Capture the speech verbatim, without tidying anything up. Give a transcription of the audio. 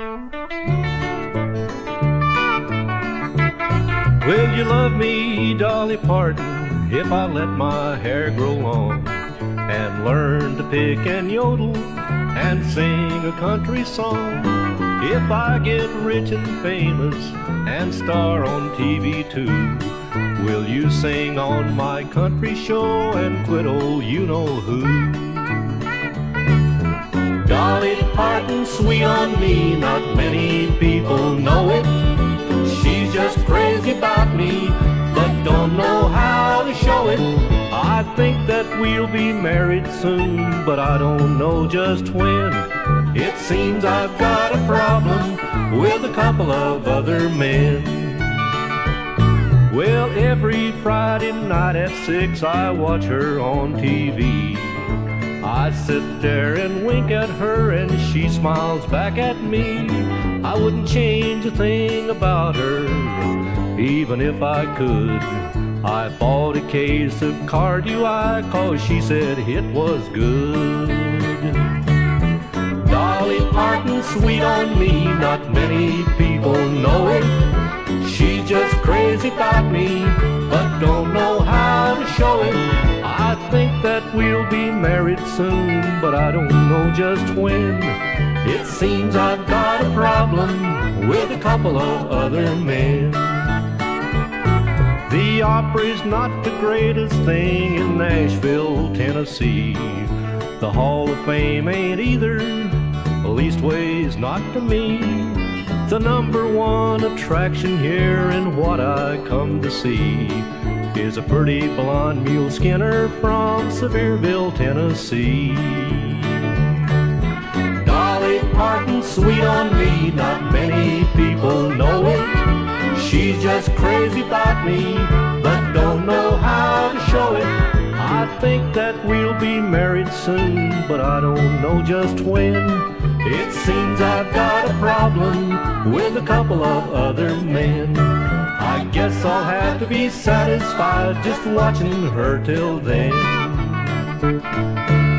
Will you love me, Dolly Parton, if I let my hair grow long and learn to pick and yodel and sing a country song? If I get rich and famous and star on T V too, will you sing on my country show and quit old you-know-who? Dolly Parton, sweet on me, not many people know it. She's just crazy about me, but don't know how to show it. I think that we'll be married soon, but I don't know just when. It seems I've got a problem with a couple of other men. Well, every Friday night at six I watch her on T V. I sit there and wink at her and she smiles back at me. I wouldn't change a thing about her, even if I could. I bought a case of Card-U-I cause she said it was good. Dolly Parton, sweet on me, not many people know it. She's just crazy about me, but don't know how to show it. I think that we'll be married soon, but I don't know just when. It seems I've got a problem with a couple of other men. The Opry's not the greatest thing in Nashville, Tennessee. The Hall of Fame ain't either, leastways not to me. The number one attraction here and what I come to see is a pretty blonde mule skinner from Sevierville, Tennessee. Dolly Parton, sweet on me, not many people know it. She's just crazy about me, but don't know how to show it. I think that we'll be married soon, but I don't know just when. It seems I've got a problem with a couple of other men. I guess I'll have to be satisfied just watching her till then.